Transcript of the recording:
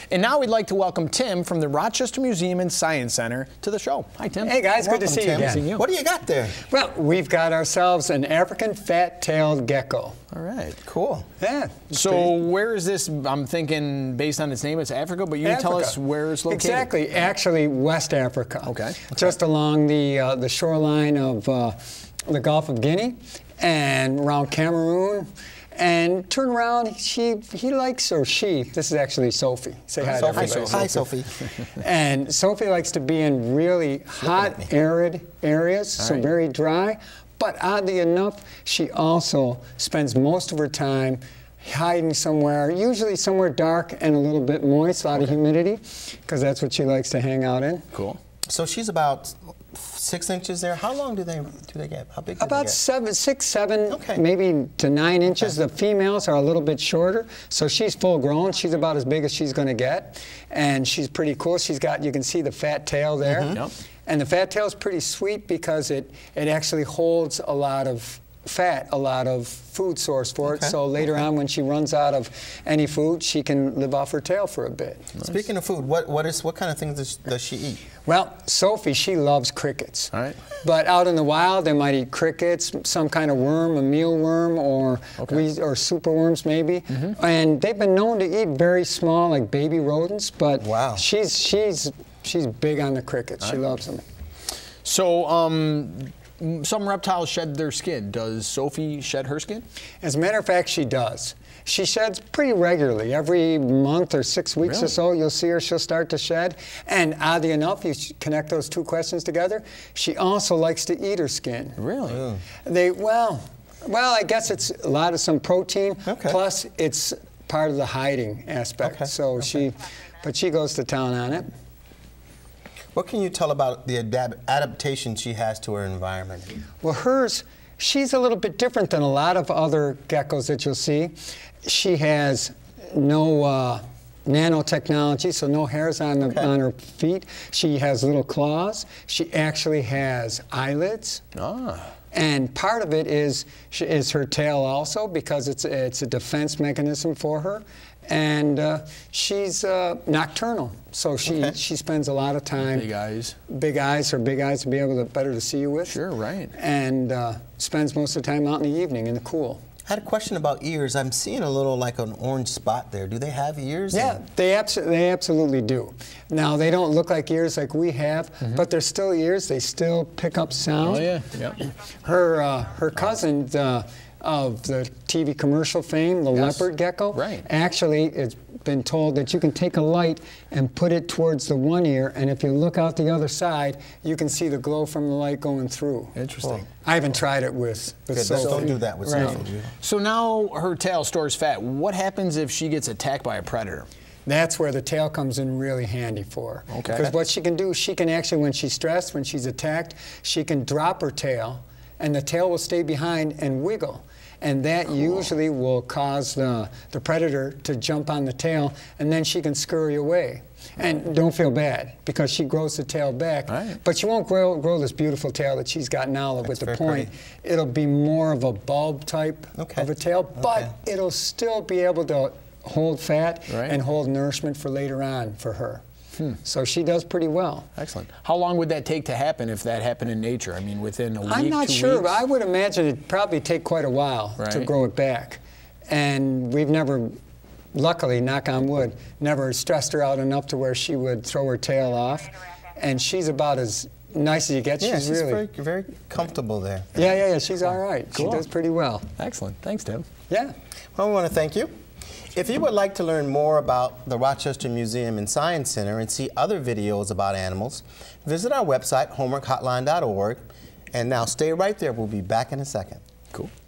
And now we'd like to welcome Tim from the Rochester Museum and Science Center to the show. Hi, Tim. Hey, guys. Good to see you again. What do you got there? Well, we've got ourselves an African fat-tailed gecko. All right. Cool. Yeah. So where is this? I'm thinking based on its name, it's Africa, but you can tell us where it's located. Exactly. Actually, West Africa. Okay. Just along the shoreline of the Gulf of Guinea and around Cameroon. And turn around, he likes, or she, this is actually Sophie. Say hi to everybody. Hi, Sophie. And Sophie likes to be in really hot, arid areas, so very dry. But oddly enough, she also spends most of her time hiding somewhere, usually somewhere dark and a little bit moist, a lot of humidity, because that's what she likes to hang out in. Cool. So she's about 6 inches there. How long do they get? How big do about they get? 6, 7, maybe to 9 inches. The females are a little bit shorter, so she's full grown. She's about as big as she's going to get, and she's pretty cool. She's got, you can see the fat tail there, and the fat tail is pretty sweet because it actually holds a lot of fat, a lot of food source for it. So later on, when she runs out of any food, she can live off her tail for a bit. Speaking of food, what kind of things does she eat? Well, Sophie, she loves crickets. All right. But out in the wild, they might eat crickets, some kind of worm, a mealworm, or superworms maybe. And they've been known to eat very small, like baby rodents. But she's big on the crickets. She loves them. So some reptiles shed their skin. Does Sophie shed her skin? As a matter of fact, she does. She sheds pretty regularly. Every month or 6 weeks or so, you'll see her, she'll start to shed. And oddly enough, you connect those two questions together, she also likes to eat her skin. Really? Well, I guess it's a lot of some protein, plus it's part of the hiding aspect. So she goes to town on it. What can you tell about the adaptation she has to her environment? Well, hers, she's a little bit different than a lot of other geckos that you'll see. She has no nanotechnology, so no hairs on her feet. She has little claws. She actually has eyelids. And part of it is her tail also, because it's a defense mechanism for her. And she's nocturnal, so she spends a lot of time. Big eyes. Big eyes, her big eyes to be able to better to see you with. Sure, right. And spends most of the time out in the evening in the cool. I had a question about ears. I'm seeing a little like an orange spot there. Do they have ears? Yeah, they absolutely do. Now, they don't look like ears like we have, but they're still ears. They still pick up sound. Oh, yeah. Yep. Her cousin of the TV commercial fame, the leopard gecko, actually it's been told that you can take a light and put it towards the one ear, and if you look out the other side, you can see the glow from the light going through. Interesting. I haven't tried it with Sophie. Don't do that with Sophie. So now her tail stores fat. What happens if she gets attacked by a predator? That's where the tail comes in really handy for her. Because what she can do, she can actually, when she's stressed, when she's attacked, she can drop her tail, and the tail will stay behind and wiggle. And that usually will cause the predator to jump on the tail, and then she can scurry away. And don't feel bad, because she grows the tail back. But she won't grow this beautiful tail that she's got now with the point. It'll be more of a bulb type of a tail, but it'll still be able to hold fat and hold nourishment for later on for her. So she does pretty well. Excellent. How long would that take to happen if that happened in nature? I mean, within a week, I'm not 2 sure, weeks? but I would imagine it'd probably take quite a while to grow it back. And we've never, luckily, knock on wood, never stressed her out enough to where she would throw her tail off. And she's about as nice as you get. Yeah, she's really very, very comfortable there. Yeah, she's all right. Cool. She does pretty well. Excellent. Thanks, Tim. Yeah. Well, we want to thank you. If you would like to learn more about the Rochester Museum and Science Center and see other videos about animals, visit our website, homeworkhotline.org. And now stay right there. We'll be back in a second. Cool.